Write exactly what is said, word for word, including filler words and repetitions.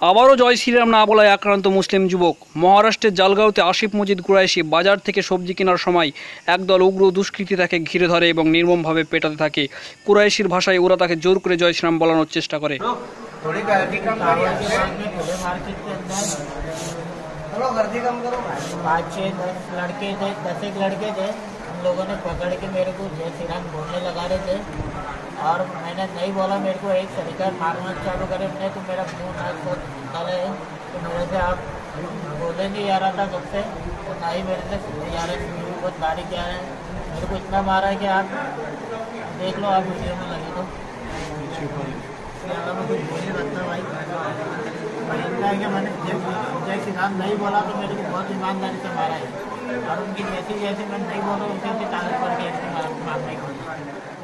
আবারও জয় শ্রীরাম না বলায় আক্রান্ত মুসলিম যুবক। মহারাষ্ট্রের জালগাঁওতে আসিফ মজিদ কুরাইশি বাজার থেকে সবজি কেনার সময় একদল উগ্র দুষ্কৃতী তাকে ঘিরে ধরে এবং নির্মমভাবে পেটাতে থাকে। কুরাইশির ভাষায় ওরা তাকে জোর করে জয় শ্রীরাম বলানোর চেষ্টা করে। पाँच छः दस लड़के थे, दस एक लड़के थे। हम लोगों ने पकड़ के मेरे को जय श्री राम बोलने लगा रहे थे और मैंने नहीं बोला। मेरे को एक तरीका मारना चालू करे मैंने, तो मेरा मुँह नाक को निकाले। तो मेरे से आप बोले नहीं आ रहा था कब से, तो ना ही मेरे से आ रहे। बहुत बारीक आ रहे हैं, मेरे को इतना मारा है कि आप देख लो, आप वीडियो में लगे तो मैं कुछ बोल नहीं सकता भाई। भाई इतना है कि मैंने जय श्री राम नहीं बोला तो मेरे को बहुत ईमानदारी से मारा है, और उनकी जैसी जैसे मैं नहीं बोला उनसे तारीफ करके मारने को।